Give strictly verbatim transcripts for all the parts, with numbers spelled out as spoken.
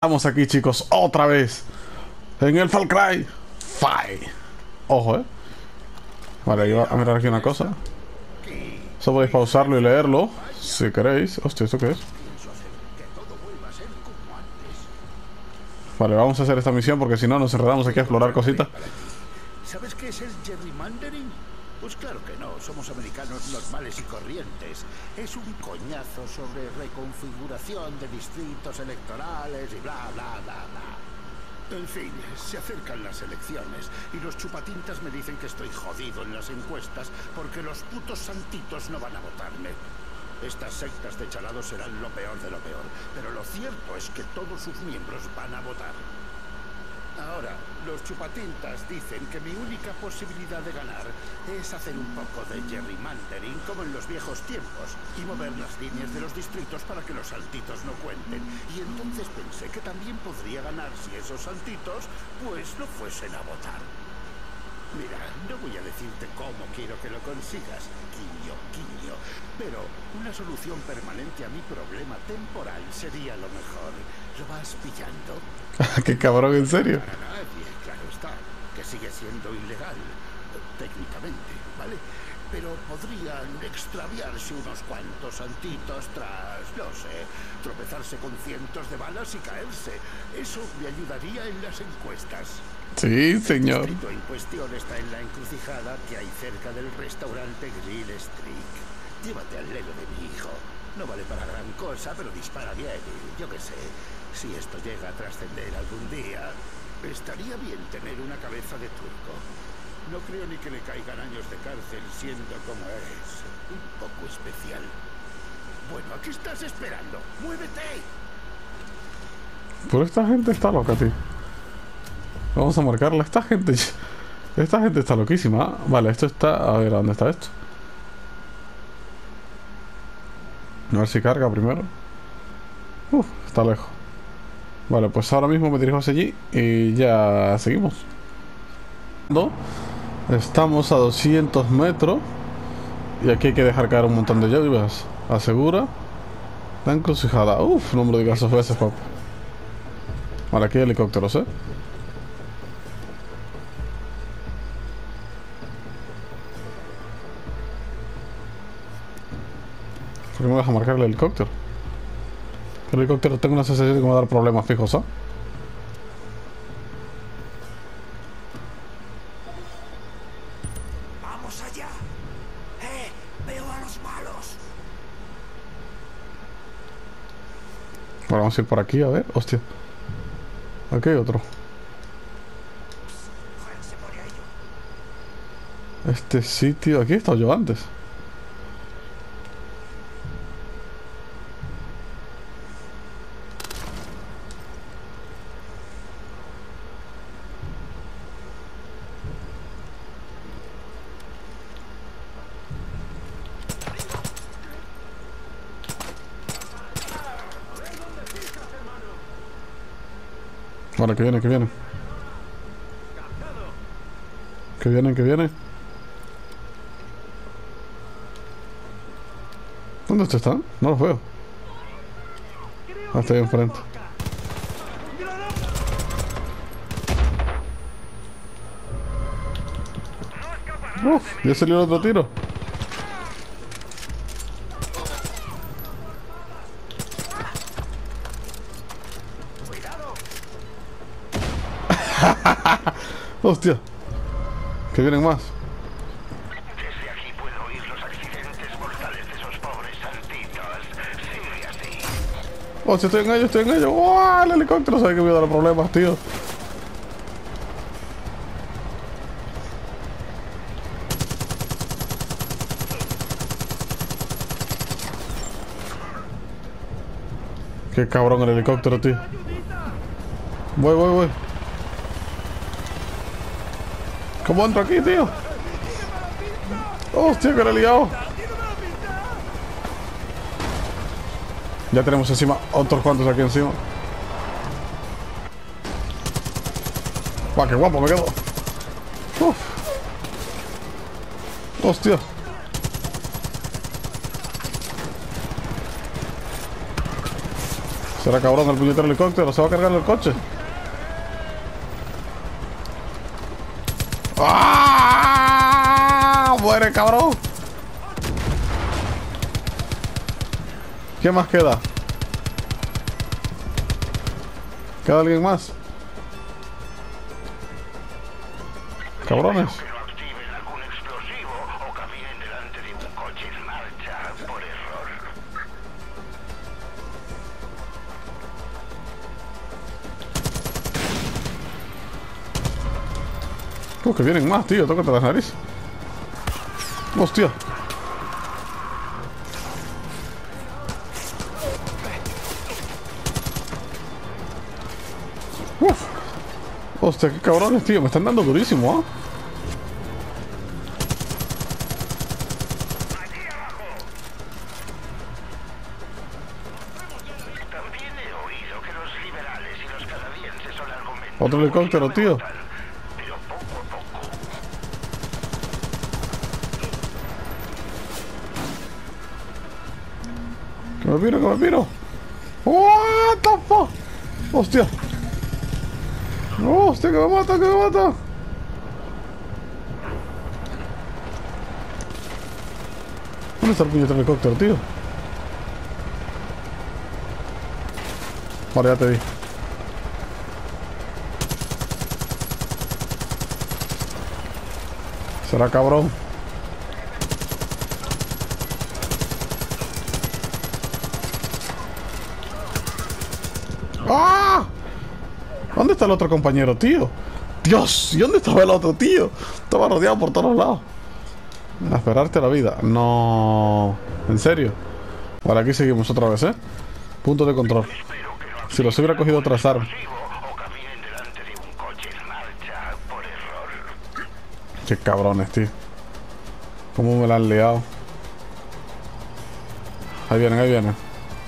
Estamos aquí, chicos, otra vez en el Far Cry cinco. Ojo, eh. Vale, yo voy a mirar aquí una cosa. Eso podéis pausarlo y leerlo si queréis. Hostia, ¿esto qué es? Vale, vamos a hacer esta misión porque si no nos enredamos aquí a explorar cositas. ¿Sabes qué es el gerrymandering? Pues claro que no, somos americanos normales y corrientes. Es un coñazo sobre reconfiguración de distritos electorales y bla, bla, bla, bla. En fin, se acercan las elecciones y los chupatintas me dicen que estoy jodido en las encuestas porque los putos santitos no van a votarme. Estas sectas de chalados serán lo peor de lo peor, pero lo cierto es que todos sus miembros van a votar. Ahora, los chupatintas dicen que mi única posibilidad de ganar es hacer un poco de gerrymandering como en los viejos tiempos y mover las líneas de los distritos para que los saltitos no cuenten. Y entonces pensé que también podría ganar si esos saltitos pues no fuesen a votar. Mira, no voy a decirte cómo quiero que lo consigas, guiño, guiño, pero una solución permanente a mi problema temporal sería lo mejor. ¿Lo vas pillando? Qué cabrón, ¿en serio? Para nadie, claro está, que sigue siendo ilegal, técnicamente, ¿vale? Pero podrían extraviarse unos cuantos santitos tras, no sé, tropezarse con cientos de balas y caerse. Eso me ayudaría en las encuestas. Sí, señor. El distrito en cuestión está en la encrucijada que hay cerca del restaurante Grill Streak. Llévate al lelo de mi hijo. No vale para gran cosa, pero dispara bien y yo qué sé. Si esto llega a trascender algún día, estaría bien tener una cabeza de turco. No creo ni que le caigan años de cárcel siendo como es. Un poco especial. Bueno, ¿a qué estás esperando? ¡Muévete! Pero esta gente está loca, tío. Vamos a marcarla. Esta gente... Esta gente está loquísima. Vale, esto está... A ver, ¿dónde está esto? A ver si carga primero. Uf, está lejos. Vale, pues ahora mismo me dirijo hacia allí y ya seguimos. Estamos a doscientos metros y aquí hay que dejar caer un montón de llaves. Asegura la encrucijada. Uf, no me lo digas dos veces, papá. Vale, aquí hay helicópteros, eh. ¿Por qué me vas a marcar el helicóptero? El helicóptero tengo una sensación de que me va a dar problemas fijos, ¿ah? ¿eh? ¡Vamos allá! ¡Eh! ¡Veo a los malos! Bueno, vamos a ir por aquí, a ver. Hostia. Aquí hay otro. Este sitio... Aquí he estado yo antes. Vale, que viene, que viene. Que vienen, que viene. ¿Dónde están? No los veo. Ah, está ahí enfrente. Uf, ya salió el otro tiro. Hostia. Que vienen más. Desde aquí puedo oír los accidentes mortales de esos pobres saltitos. Sigue así. Hostia, estoy en ello, estoy en ello. ¡Oh, el helicóptero! Sabe que me va a dar problemas, tío. Qué cabrón el helicóptero, tío. Voy, voy, voy. ¿Cómo entro aquí, tío? Hostia, que le he liado. Ya tenemos encima otros cuantos aquí encima. Guau, qué guapo me quedo. Uf. Hostia. Será cabrón el puñetero helicóptero. Se va a cargar el coche. ¡Ah! ¡Muere, cabrón! ¿Qué más queda? ¿Queda alguien más? Cabrones. Que no activen algún explosivo o caminen delante de un coche en marcha por error. Oh, que vienen más, tío. Tócate las narices. Hostia. Uf. Hostia, qué cabrones, tío. Me están dando durísimo, ¿ah? ¿Eh? También he oído que los liberales y los canadienses son argumentos. Otro helicóptero, tío. Pero poco a poco. Que me piro, que me piro. What the fuck. Hostia. Hostia, que me mata, que me mata. ¿Dónde está el puñetero helicóptero, tío? Vale, ya te vi. Será cabrón. ¡Ah! ¿Dónde está el otro compañero, tío? Dios, ¿y dónde estaba el otro, tío? Estaba rodeado por todos lados. A esperarte la vida. No. ¿En serio? Vale, aquí seguimos otra vez, ¿eh? Punto de control. Si los hubiera cogido otras armas. O caminen delante de un coche en marcha por error. Qué cabrones, tío. ¿Cómo me la han liado? Ahí vienen, ahí vienen.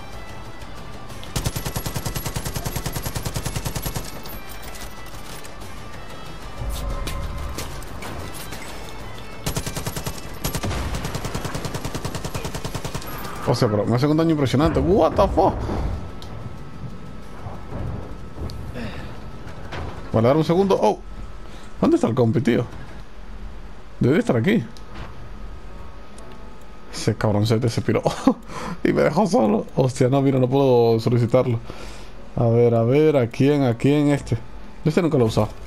O sea, pero me hace un daño impresionante. What the fuck. Vale, dar un segundo. Oh. ¿Dónde está el compi, tío? Debe estar aquí. Ese cabroncete se piró. Y me dejó solo. Hostia, no, mira, no puedo solicitarlo. A ver, a ver, ¿a quién? ¿A quién? Este. Este nunca lo he usado.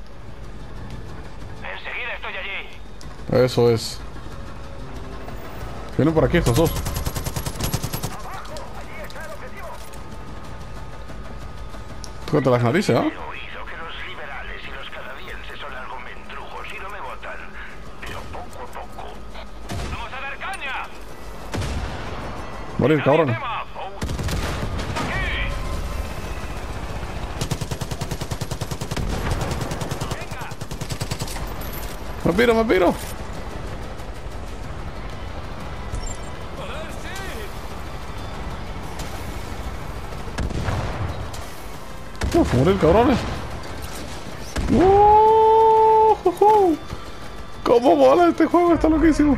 Enseguida estoy allí. Eso es. Vienen por aquí estos dos. Tócate las narices, ¿ah? ¿eh? He oído que los liberales y los canadienses son algo mendrujos y no me votan. Pero poco a poco. ¡Vamos a dar caña! Morir, cabrón. Me piro, me piro. Uf, morir, cabrones. ¡Uh! ¿Cómo mola este juego? Está loquísimo.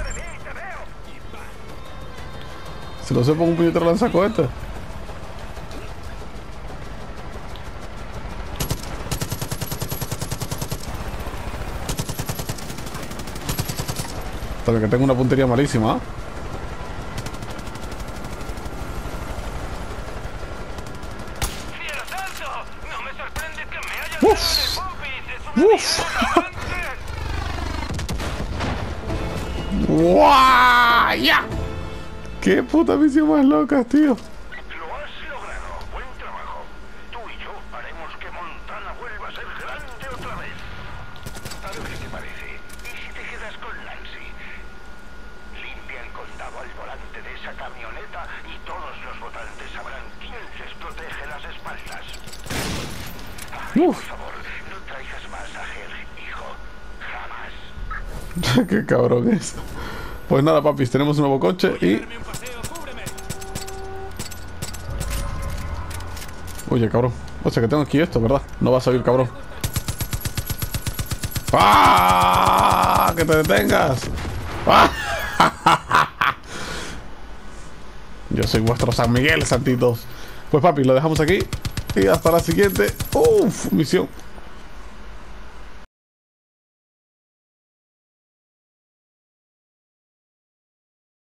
Si lo sé, pongo un puñetero lanzacohetes. Hasta que tengo una puntería malísima, ¿eh? ¡Uf! ¡Uf! ¡Guau! ¡Ya! ¡Qué puta misión más loca, tío! Lo has logrado. Buen trabajo. Tú y yo haremos que Montana vuelva a ser grande otra vez. A ver qué te parece. ¿Y si te quedas con Nancy? Limpia el condado al volante de esa camioneta y todos los votantes sabrán quién les protege las espaldas. Ay, Uf. por favor, no traigas más a Jerry, hijo. Jamás. ¡Qué cabrón es! Pues nada, papis, tenemos un nuevo coche y... Oye, cabrón. O sea que tengo aquí esto, ¿verdad? No va a salir, cabrón. ¡Ah! ¡Que te detengas! ¡Ah! Yo soy vuestro San Miguel, santitos. Pues papi, lo dejamos aquí. Y hasta la siguiente. Uf, misión.